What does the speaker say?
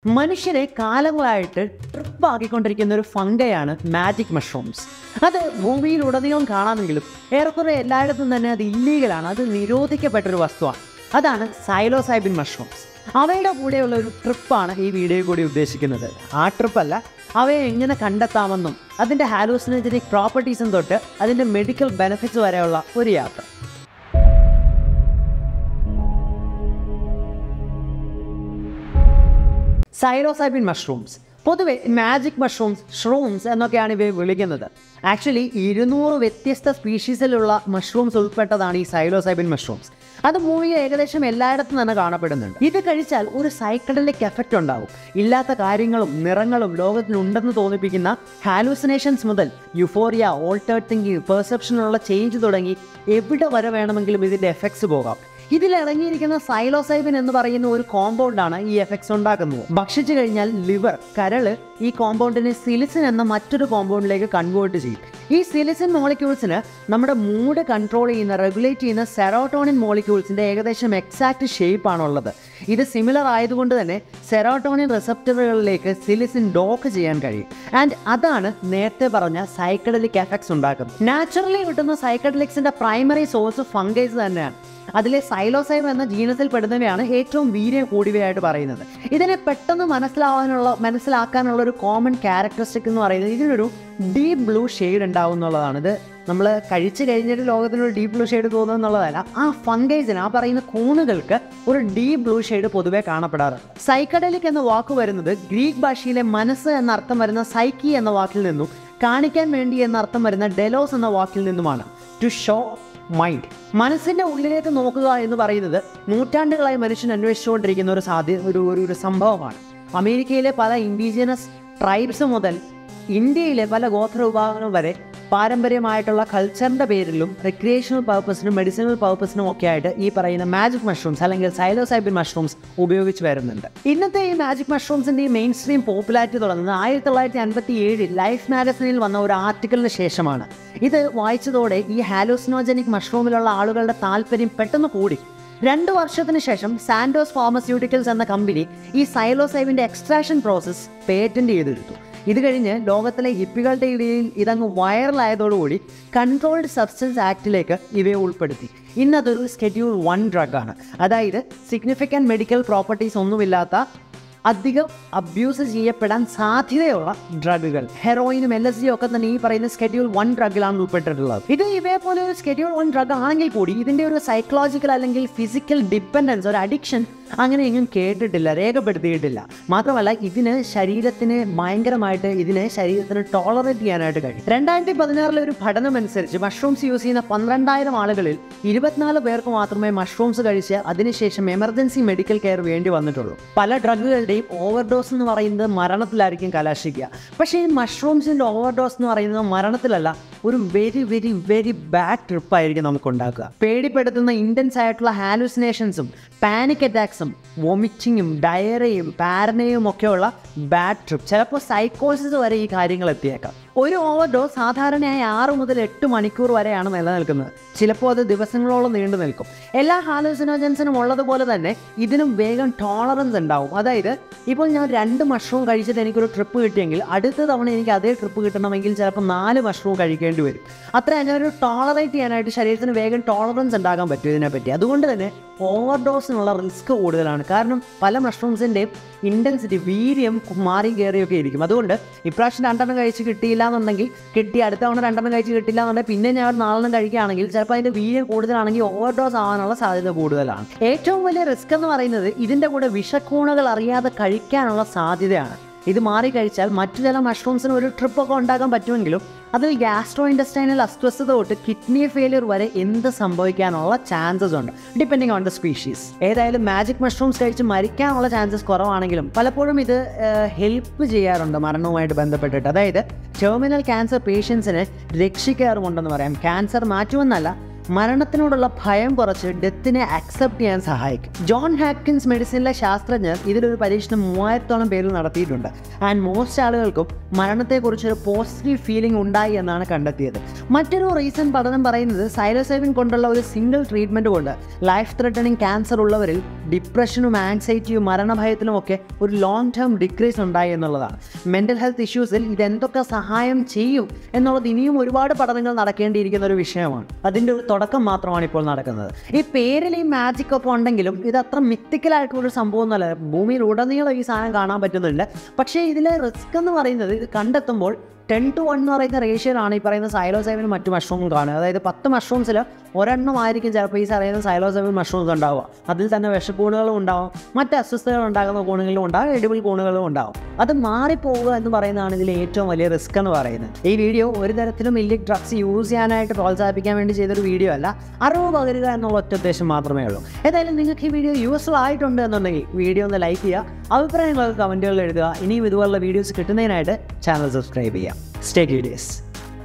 മനുഷ്യരെ കാലങ്ങളായിട്ട് ട്രിപ്പാക്കിക്കൊണ്ടിരിക്കുന്ന ഒരു ഫംഗയാണ് മാജിക് മഷ്റൂംസ്. അത് ഭൂമിയിലുടനീളം കാണാമെങ്കിലും ഏറെക്കുറെ എല്ലായിടത്തും തന്നെ അത് ഇല്ലീഗലാണ്, അത് നിരോധിക്കപ്പെട്ടൊരു വസ്തുവാണ്. അതാണ് സൈലോസൈബിൻ മഷ്റൂംസ്. അവയുടെ കൂടെയുള്ള ഒരു ട്രിപ്പാണ് ഈ വീഡിയോ കൂടി ഉദ്ദേശിക്കുന്നത്. ആ ട്രിപ്പല്ല, അവയെ എങ്ങനെ കണ്ടെത്താമെന്നും അതിൻ്റെ ഹാലൂസിനോജനിക് പ്രോപ്പർട്ടീസും തൊട്ട് അതിൻ്റെ മെഡിക്കൽ ബെനിഫിറ്റ്സ് വരെയുള്ള ഒരു യാത്ര. സൈലോസൈബിൻ മഷ്റൂംസ്, പൊതുവെ മാജിക് മഷ്റൂംസ്, ഷ്രൂംസ് എന്നൊക്കെയാണ് ഇവയെ വിളിക്കുന്നത്. ആക്ച്വലി 200 വ്യത്യസ്ത സ്പീഷീസിലുള്ള മഷ്റൂംസ് ഉൾപ്പെട്ടതാണ് ഈ സൈലോസൈബിൻ മഷ്റൂംസ്. അത് ഭൂമിയിൽ ഏകദേശം എല്ലായിടത്തും തന്നെ കാണപ്പെടുന്നുണ്ട്. ഇത് കഴിച്ചാൽ ഒരു സൈക്കഡലിക് എഫക്റ്റ് ഉണ്ടാവും. ഇല്ലാത്ത കാര്യങ്ങളും നിറങ്ങളും ലോകത്തിലുണ്ടെന്ന് തോന്നിപ്പിക്കുന്ന ഹാലൂസിനേഷൻസ് മുതൽ യുഫോറിയ, ഓൾട്ടേർഡ് തിങ്കിങ്, പെർസെപ്ഷനുള്ള ചേഞ്ച് തുടങ്ങി എവിടെ വരെ വേണമെങ്കിലും ഇതിൻ്റെ എഫക്ട്സ് പോകാം. ഇതിലിറങ്ങിയിരിക്കുന്ന സൈലോസൈബിൻ എന്ന് പറയുന്ന ഒരു കോമ്പൗണ്ടാണ് ഈ എഫക്ട്സ് ഉണ്ടാക്കുന്നത്. ഭക്ഷിച്ചു കഴിഞ്ഞാൽ ലിവർ, കരള് ഈ കോമ്പൗണ്ടിനെ സിലിസിൻ എന്ന മറ്റൊരു കോമ്പൗണ്ടിലേക്ക് കൺവേർട്ട് ചെയ്യും. ഈ സിലിസിൻ മോളിക്യൂൾസിന് നമ്മുടെ മൂഡ് കൺട്രോൾ ചെയ്യുന്ന, റെഗുലേറ്റ് ചെയ്യുന്ന സെറോട്ടോണിൻ മോളിക്യൂൾസിൻ്റെ ഏകദേശം എക്സാക്റ്റ് ഷേപ്പാണുള്ളത്. ഇത് സിമിലർ ആയതുകൊണ്ട് തന്നെ സെറോട്ടോണിൻ റിസപ്റ്ററുകളിലേക്ക് സിലിസിൻ ഡോക്ക് ചെയ്യാൻ കഴിയും. ആൻഡ് അതാണ് നേരത്തെ പറഞ്ഞ സൈക്കഡലിക് എഫക്ട്സ് ഉണ്ടാക്കുന്നത്. നാച്ചുറലി കിട്ടുന്ന സൈക്കഡലിക്സിൻ്റെ പ്രൈമറി സോഴ്സ് ഫംഗൈസ് തന്നെയാണ്. അതിലെ സൈലോസൈബ് എന്ന ജീനസിൽ പെടുന്നവയാണ് ഏറ്റവും വീര്യം കൂടിയവയായിട്ട് പറയുന്നത്. ഇതിനെ പെട്ടെന്ന് മനസ്സിലാക്കാനുള്ള ഒരു കോമൺ ക്യാരക്ടറിസ്റ്റിക് എന്ന് പറയുന്നത് ഇതിനൊരു ഡീപ്പ് ബ്ലൂ ഷെയ്ഡ് ഉണ്ടാവും എന്നുള്ളതാണ്. ഇത് നമ്മൾ കഴിച്ചു കഴിഞ്ഞിട്ട് ലോകത്തിനൊരു ഡീപ്പ് ബ്ലൂ ഷെയ്ഡ് തോന്നുന്നു എന്നുള്ളതല്ല, ആ ഫംഗൈസിന്, ആ പറയുന്ന കൂണുകൾക്ക് ഒരു ഡീപ്പ് ബ്ലൂ ഷെയ്ഡ് പൊതുവെ കാണപ്പെടാറുണ്ട്. സൈക്കഡലിക് എന്ന വാക്ക് വരുന്നത് ഗ്രീക്ക് ഭാഷയിലെ മനസ്സ് എന്നർത്ഥം വരുന്ന സൈക്കി എന്ന വാക്കിൽ നിന്നും കാണിക്കാൻ വേണ്ടി എന്നർത്ഥം വരുന്ന ഡെലോസ് എന്ന വാക്കിൽ നിന്നുമാണ്. ടു ഷോ മൈൻഡ്, മനസ്സിൻ്റെ ഉള്ളിലേക്ക് നോക്കുക എന്ന് പറയുന്നത് നൂറ്റാണ്ടുകളായി മനുഷ്യൻ അന്വേഷിച്ചുകൊണ്ടിരിക്കുന്ന ഒരു സംഭവമാണ്. അമേരിക്കയിലെ പല ഇൻഡിജിനസ് ട്രൈബ്സ് മുതൽ ഇന്ത്യയിലെ പല ഗോത്ര വിഭാഗങ്ങൾ വരെ പാരമ്പര്യമായിട്ടുള്ള കൾച്ചറിൻ്റെ പേരിലും റിക്രിയേഷണൽ പർപ്പസിനും മെഡിസിനൽ പർപ്പസിനും ഒക്കെ ആയിട്ട് ഈ പറയുന്ന മാജിക് മഷ്റൂംസ് അല്ലെങ്കിൽ സൈലോസൈബിൻ മഷ്റൂംസ് ഉപയോഗിച്ച് വരുന്നുണ്ട്. ഇന്നത്തെ ഈ മാജിക് മഷ്റൂംസിൻ്റെ ഈ മെയിൻ സ്ട്രീം പോപ്പുലാരിറ്റി തുടങ്ങുന്നത് 1957 ലൈഫ് മാഗസിനിൽ വന്ന ഒരു ആർട്ടിക്കിളിന് ശേഷമാണ്. ഇത് വായിച്ചതോടെ ഈ ഹാലൂസിനോജനിക് മഷ്റൂമിലുള്ള ആളുകളുടെ താല്പര്യം പെട്ടെന്ന് കൂടി. 2 വർഷത്തിന് ശേഷം സാൻഡോസ് ഫാർമസ്യൂട്ടിക്കൽസ് എന്ന കമ്പനി ഈ സൈലോസൈബിൻ്റെ എക്സ്ട്രാക്ഷൻ പ്രോസസ്സ് പേറ്റന്റ് ചെയ്തെടുത്തു. ഇത് കഴിഞ്ഞ് ലോകത്തിലെ ഹിപ്പികളുടെ ഇടയിൽ ഇതങ്ങ് വൈറലായതോടുകൂടി കൺട്രോൾഡ് സബ്സ്റ്റൻസ് ആക്ടിലേക്ക് ഇവയെ ഉൾപ്പെടുത്തി. ഇന്നതൊരു Schedule 1 ഡ്രഗാണ്. അതായത് സിഗ്നിഫിക്കൻറ്റ് മെഡിക്കൽ പ്രോപ്പർട്ടീസ് ഒന്നുമില്ലാത്ത, അധികം അബ്യൂസ് ചെയ്യപ്പെടാൻ സാധ്യതയുള്ള ഡ്രഗുകൾ, ഹെറോയിനും LSD ഒക്കെ തന്നെ ഈ പറയുന്ന Schedule 1 ഡ്രഗിലാണ് ഉൾപ്പെട്ടിട്ടുള്ളത്. ഇത് ഇവയെ പോലെ ഒരു Schedule 1 ഡ്രഗ് ആണെങ്കിൽ കൂടി ഇതിൻ്റെ ഒരു സൈക്കോളജിക്കൽ അല്ലെങ്കിൽ ഫിസിക്കൽ ഡിപ്പെൻഡൻസ്, ഒരു അഡിക്ഷൻ അങ്ങനെ എങ്ങും കേട്ടിട്ടില്ല, രേഖപ്പെടുത്തിയിട്ടില്ല. മാത്രമല്ല ഇതിന് ശരീരത്തിന് ടോളറേറ്റ് ചെയ്യാനായിട്ട് കഴിയും. 2016 ഒരു പഠനം അനുസരിച്ച് മഷ്റൂംസ് യൂസ് ചെയ്യുന്ന 12,000 ആളുകളിൽ 24 പേർക്ക് മാത്രമേ മഷ്റൂംസ് കഴിച്ച് അതിനുശേഷം എമർജൻസി മെഡിക്കൽ കെയർ വേണ്ടി വന്നിട്ടുള്ളൂ. പല ഡ്രഗുകളുടെയും ഓവർഡോസ് എന്ന് പറയുന്നത് മരണത്തിലായിരിക്കും കലാശിക്കുക. പക്ഷേ ഈ മഷ്റൂംസിൻ്റെ ഓവർഡോസ് എന്ന് പറയുന്നത് മരണത്തിലല്ല, ഒരു വെരി വെരി വെരി ബാഡ് ട്രിപ്പായിരിക്കും നമുക്ക് ഉണ്ടാക്കുക. പേടിപ്പെടുത്തുന്ന ഇൻറ്റൻസ് ആയിട്ടുള്ള ഹാലൂസിനേഷൻസും പാനിക് അറ്റാക്സും വോമിറ്റിങ്ങും ഡയറിയും പാരനയും ഒക്കെയുള്ള ബാഡ് ട്രിപ്പ്, ചിലപ്പോൾ സൈക്കോസിസ് വരെ ഈ കാര്യങ്ങൾ എത്തിയേക്കാം. ഒരു ഓവർഡോസ് സാധാരണയായി 6 മുതൽ 8 മണിക്കൂർ വരെയാണ് നിലനിൽക്കുന്നത്. ചിലപ്പോൾ അത് ദിവസങ്ങളോളം നീണ്ടു നിൽക്കും. എല്ലാ ഹാലൂസിനോജൻസിനും ഉള്ളതുപോലെ തന്നെ ഇതിനും വേഗം ടോളറൻസ് ഉണ്ടാവും. അതായത് ഇപ്പോൾ ഞാൻ 2 മഷ്റൂം കഴിച്ചിട്ട് എനിക്കൊരു ട്രിപ്പ് കിട്ടിയെങ്കിൽ അടുത്ത തവണ എനിക്ക് അതേ ട്രിപ്പ് കിട്ടണമെങ്കിൽ ചിലപ്പോൾ 4 മഷ്റൂം കഴിക്കേണ്ടി വരും. അത്ര അങ്ങനെ ഒരു ടോളറേറ്റ് ചെയ്യാനായിട്ട് ശരീരത്തിന് വേഗം ടോളറൻസ് ഉണ്ടാകാൻ പറ്റും ഇതിനെപ്പറ്റി. അതുകൊണ്ട് തന്നെ ഓവർഡോസിനുള്ള റിസ്ക് കൂടുതലാണ്. കാരണം പല മഷ്റൂംസിൻ്റെയും ഇൻറ്റൻസിറ്റി, വീര്യം മാറി കയറിയൊക്കെ ഇരിക്കും. അതുകൊണ്ട് ഇപ്രാവശ്യം 2 കഴിച്ച് കിട്ടിയില്ല എന്നുണ്ടെങ്കിൽ അടുത്ത തവണ 2 കഴിച്ച് കിട്ടില്ല എന്നുണ്ടെങ്കിൽ പിന്നെ ഞാൻ 4 കഴിക്കുകയാണെങ്കിൽ ചിലപ്പോൾ അതിൻ്റെ വീര്യം കൂടുതലാണെങ്കിൽ ഓവർഡോസ് ആവാനുള്ള സാധ്യത കൂടുതലാണ്. ഏറ്റവും വലിയ റിസ്ക് എന്ന് പറയുന്നത് ഇതിൻ്റെ കൂടെ വിഷക്കൂണുകൾ അറിയാതെ കഴിക്കാനുള്ള സാധ്യതയാണ്. ഇത് മാറി കഴിച്ചാൽ മറ്റു ചില മഷ്റൂംസിന് ഒരു ട്രിപ്പൊക്കെ ഉണ്ടാക്കാൻ പറ്റുമെങ്കിലും അതിൽ ഗ്യാസ്ട്രോ ഇൻഡസ്റ്റൈനൽ അസ്വസ്ഥത തൊട്ട് കിഡ്നി ഫെയിലിയർ വരെ എന്ത് സംഭവിക്കാനുള്ള ചാൻസസ് ഉണ്ട്, ഡിപ്പെൻഡിങ് ഓൺ ദ സ്പീഷീസ്. ഏതായാലും മാജിക് മഷ്റൂംസ് കഴിച്ച് മരിക്കാനുള്ള ചാൻസസ് കുറവാണെങ്കിലും പലപ്പോഴും ഇത് ഹെൽപ്പ് ചെയ്യാറുണ്ട് മരണവുമായിട്ട് ബന്ധപ്പെട്ടിട്ട്. അതായത് ടെർമിനൽ ക്യാൻസർ പേഷ്യൻസിനെ രക്ഷിക്കാറുമുണ്ടെന്ന് പറയാം. ക്യാൻസർ മാറ്റുമെന്നല്ല, മരണത്തിനോടുള്ള ഭയം കുറച്ച് ഡെത്തിനെ അക്സെപ്റ്റ് ചെയ്യാൻ സഹായിക്കും. ജോൺ ഹാപ്കിൻസ് മെഡിസിനിലെ ശാസ്ത്രജ്ഞർ ഇതിലൊരു പരീക്ഷണം 3000-ഓളം പേരിൽ നടത്തിയിട്ടുണ്ട്. ആൻഡ് മോസ്റ്റ് ആളുകൾക്കും മരണത്തെക്കുറിച്ചൊരു പോസിറ്റീവ് ഫീലിംഗ് ഉണ്ടായി എന്നാണ് കണ്ടെത്തിയത്. മറ്റൊരു റീസൺ പഠനം പറയുന്നത് സൈലോസൈബിൻ കൊണ്ടുള്ള ഒരു സിംഗിൾ ട്രീറ്റ്മെൻറ്റ് കൊണ്ട് ലൈഫ് ത്രെട്ടണിങ് ക്യാൻസർ ഉള്ളവരിൽ ഡിപ്രഷനും ആൻസൈറ്റിയും മരണഭയത്തിലും ഒക്കെ ഒരു ലോങ് ടേം ഡിക്രീസ് ഉണ്ടായി എന്നുള്ളതാണ്. മെൻ്റൽ ഹെൽത്ത് ഇഷ്യൂസിൽ ഇതെന്തൊക്കെ സഹായം ചെയ്യും എന്നുള്ളത് ഇനിയും ഒരുപാട് പഠനങ്ങൾ നടക്കേണ്ടിയിരിക്കുന്ന ഒരു വിഷയമാണ്. അതിൻ്റെ ഒരു തുടക്കം മാത്രമാണ് ഇപ്പോൾ നടക്കുന്നത്. ഈ പേരിൽ ഈ മാജിക് ഒക്കെ ഉണ്ടെങ്കിലും ഇത് അത്ര മിത്തിക്കലായിട്ടുള്ളൊരു സംഭവം ഒന്നുമല്ല. ഭൂമിയിൽ ഉടനീളം ഈ സാധനം കാണാൻ പറ്റുന്നുണ്ട്. പക്ഷേ ഇതിലെ റിസ്ക് എന്ന് പറയുന്നത് ഇത് കണ്ടെത്തുമ്പോൾ 10:1 എന്ന് പറയുന്ന റേഷ്യോയിലാണ് ഈ പറയുന്ന സൈലോസൈബിനും മറ്റു മഷ്റൂമും കാണുക. അതായത് 10 മഷ്റൂംസിൽ ഒരെണ്ണമായിരിക്കും ചിലപ്പോൾ ഈ പറയുന്ന സൈലോസൈബിൻ മഷ്റൂംസ് ഉണ്ടാവുക. അതിൽ തന്നെ വിഷക്കൂണുകളും ഉണ്ടാവും, മറ്റ് അസ്വസ്ഥതകൾ ഉണ്ടാകുന്ന കൂണുകളും ഉണ്ടാവും, എഡിബിൾ കൂണുകളും ഉണ്ടാവും. അത് മാറിപ്പോവുക എന്ന് പറയുന്നതാണ് ഇതിൽ ഏറ്റവും വലിയ റിസ്ക് എന്ന് പറയുന്നത്. ഈ വീഡിയോ ഒരു തരത്തിലും ഇല്ലിക് ഡ്രഗ്സ് യൂസ് ചെയ്യാനായിട്ട് പ്രോത്സാഹിപ്പിക്കാൻ വേണ്ടി ചെയ്തൊരു വീഡിയോ അല്ല, അറിവ് പകരുക എന്നുള്ള ഒറ്റ ഉദ്ദേശം മാത്രമേ ഉള്ളൂ. ഏതായാലും നിങ്ങൾക്ക് ഈ വീഡിയോ യൂസ്ഫുൾ ആയിട്ടുണ്ട് എന്നുണ്ടെങ്കിൽ വീഡിയോ ഒന്ന് ലൈക്ക് ചെയ്യുക, അഭിപ്രായങ്ങളൊക്കെ കമൻറ്റുകളിൽ എഴുതുക. ഇനിയും ഇതുപോലുള്ള വീഡിയോസ് കിട്ടുന്നതിനായിട്ട് ചാനൽ സബ്സ്ക്രൈബ് ചെയ്യുക. Stay curious.